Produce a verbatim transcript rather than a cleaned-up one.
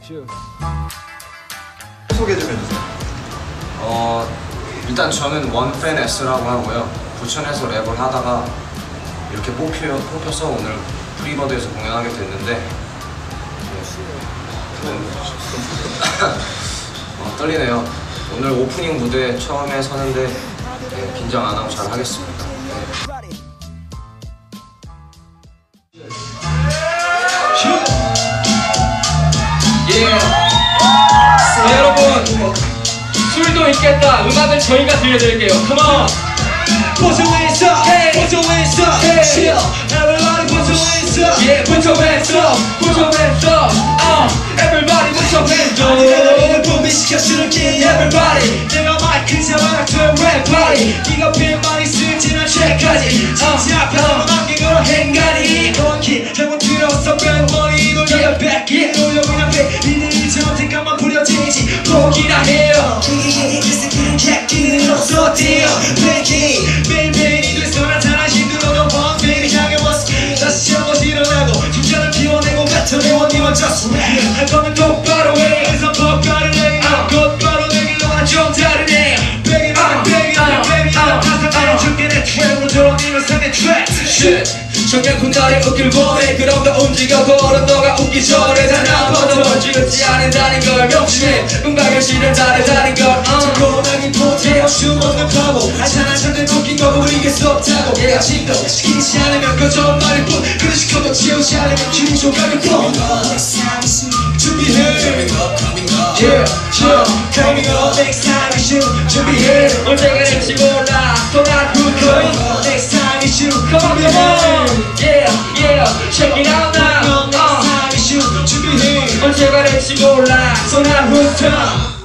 소개 좀 해주세요. 어 일단 저는 원팬 S라고 하고요. 부천에서 랩을 하다가 이렇게 뽑혀, 뽑혀서 오늘 프리버드에서 공연하게 됐는데 어, 떨리네요. 오늘 오프닝 무대 처음에 서는데 네, 긴장 안 하고 잘 하겠습니다. 예. 자, 여러분 술도 있겠다. 음악은 저희가 들려드릴게요. Come on. Put your hands up, hey. Put your hands up, hey. Chill. Everybody put your hands up. Yeah, put your hands up, put your hands up. Uh, everybody put your hands up. 아직은 분비시켜줄게 everybody. 내가 마이크 잡아 저 랩 party. 네가 빈말이 쓰진 않지까지. 진짜 편한 안경으로 행간이. 넌키 잘못 들었어 뺑머리 놀려 back it. 놀려 그냥 배 이들이 저택감만 부려지지. 포기나 해요. 이 새끼는 객기는 없어 deal. Banking 매일매일이 돼서 나타나 힘들어도 one baby 향해 왔어. 다시 한번 일어나고 심장을 피워내고 뱉어내워 니 먼저 swag. 할 거면 똑바로 해. 그래서 법가를 내. 곧바로 내길로만 좀 다르네. Baby 난 baby 난 baby 난 가사를 줄게 내 트랙으로 들어오니면 상대 트랙. Shit 청년 군날이 웃길 원해. 그럼 더 움직여 걸어 너가 웃기 전에 단 한 번도 멋지지 않은다는 걸 명심해. 음악을 실은 다르다는 걸 조건하기 못해. 숨없는 바보 알잖아 절대 웃긴 거 우리게 수 없다고. 얘가 지금도 시키지 않으면 그저 말일 뿐. 그를 시켜도 채우지 않으면 기분 조각일 뿐. 준비해 Yeah, yeah, coming up next time is you. 준비해 언제가 될지 몰라. 소란 훅 Next time is you. Come on, come on. Yeah, yeah, check it out now. Next time is you. 준비해 언제가 될지 몰라. 소란 훅